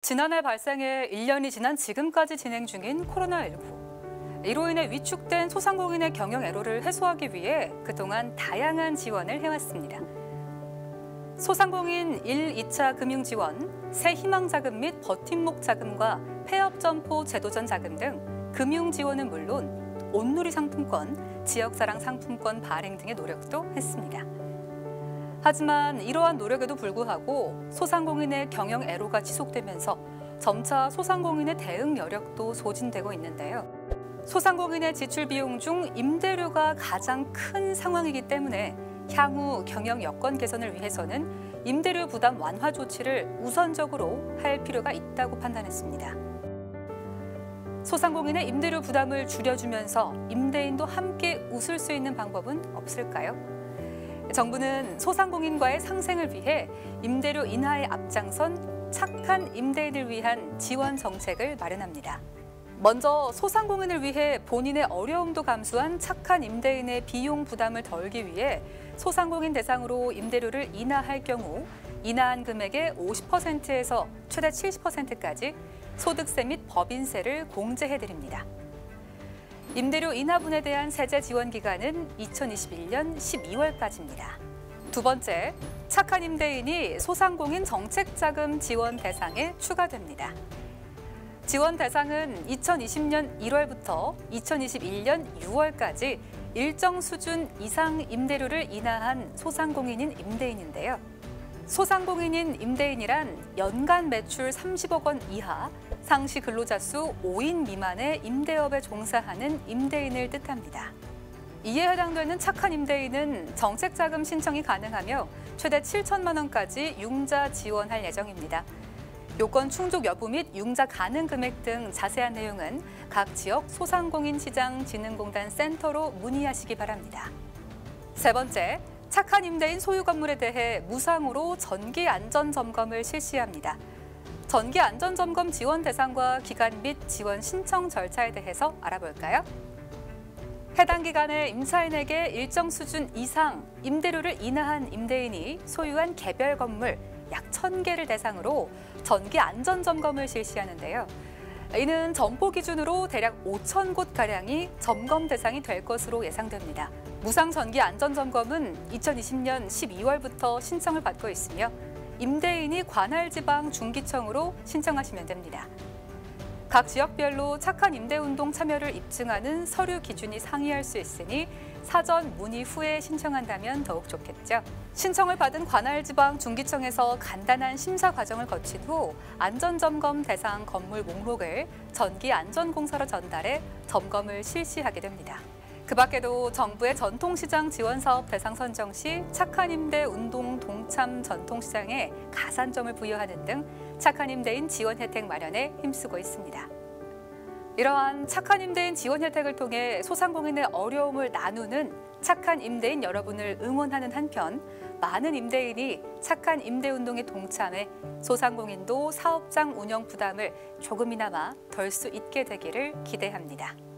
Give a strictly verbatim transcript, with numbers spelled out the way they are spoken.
지난해 발생해 일 년이 지난 지금까지 진행 중인 코로나십구. 이로 인해 위축된 소상공인의 경영 애로를 해소하기 위해 그동안 다양한 지원을 해왔습니다. 소상공인 일, 이 차 금융지원, 새 희망자금 및 버팀목 자금과 폐업점포 제도전 자금 등 금융지원은 물론 온누리 상품권, 지역사랑 상품권 발행 등의 노력도 했습니다. 하지만 이러한 노력에도 불구하고 소상공인의 경영 애로가 지속되면서 점차 소상공인의 대응 여력도 소진되고 있는데요. 소상공인의 지출 비용 중 임대료가 가장 큰 상황이기 때문에 향후 경영 여건 개선을 위해서는 임대료 부담 완화 조치를 우선적으로 할 필요가 있다고 판단했습니다. 소상공인의 임대료 부담을 줄여주면서 임대인도 함께 웃을 수 있는 방법은 없을까요? 정부는 소상공인과의 상생을 위해 임대료 인하에 앞장선 착한 임대인을 위한 지원 정책을 마련합니다. 먼저 소상공인을 위해 본인의 어려움도 감수한 착한 임대인의 비용 부담을 덜기 위해 소상공인 대상으로 임대료를 인하할 경우 인하한 금액의 오십 퍼센트에서 최대 칠십 퍼센트까지 소득세 및 법인세를 공제해드립니다. 임대료 인하분에 대한 세제 지원 기간은 이천이십일 년 십이월까지입니다. 두 번째, 착한 임대인이 소상공인 정책자금 지원 대상에 추가됩니다. 지원 대상은 이천이십 년 일월부터 이천이십일 년 유월까지 일정 수준 이상 임대료를 인하한 소상공인인 임대인인데요. 소상공인인 임대인이란 연간 매출 삼십억 원 이하, 상시 근로자 수 오 인 미만의 임대업에 종사하는 임대인을 뜻합니다. 이에 해당되는 착한 임대인은 정책자금 신청이 가능하며 최대 칠천만 원까지 융자 지원할 예정입니다. 요건 충족 여부 및 융자 가능 금액 등 자세한 내용은 각 지역 소상공인시장진흥공단 센터로 문의하시기 바랍니다. 세 번째, 착한 임대인 소유 건물에 대해 무상으로 전기 안전 점검을 실시합니다. 전기 안전 점검 지원 대상과 기간 및 지원 신청 절차에 대해서 알아볼까요? 해당 기간에 임차인에게 일정 수준 이상 임대료를 인하한 임대인이 소유한 개별 건물 약 천 개를 대상으로 전기 안전 점검을 실시하는데요. 이는 점포 기준으로 대략 오천 곳가량이 점검 대상이 될 것으로 예상됩니다. 무상 전기 안전 점검은 이천이십 년 십이월부터 신청을 받고 있으며 임대인이 관할 지방 중기청으로 신청하시면 됩니다. 각 지역별로 착한 임대운동 참여를 입증하는 서류 기준이 상이할 수 있으니 사전 문의 후에 신청한다면 더욱 좋겠죠. 신청을 받은 관할 지방 중기청에서 간단한 심사 과정을 거친 후 안전점검 대상 건물 목록을 전기안전공사로 전달해 점검을 실시하게 됩니다. 그 밖에도 정부의 전통시장 지원사업 대상 선정 시 착한 임대 운동 동참 전통시장에 가산점을 부여하는 등 착한 임대인 지원 혜택 마련에 힘쓰고 있습니다. 이러한 착한 임대인 지원 혜택을 통해 소상공인의 어려움을 나누는 착한 임대인 여러분을 응원하는 한편 많은 임대인이 착한 임대운동에 동참해 소상공인도 사업장 운영 부담을 조금이나마 덜 수 있게 되기를 기대합니다.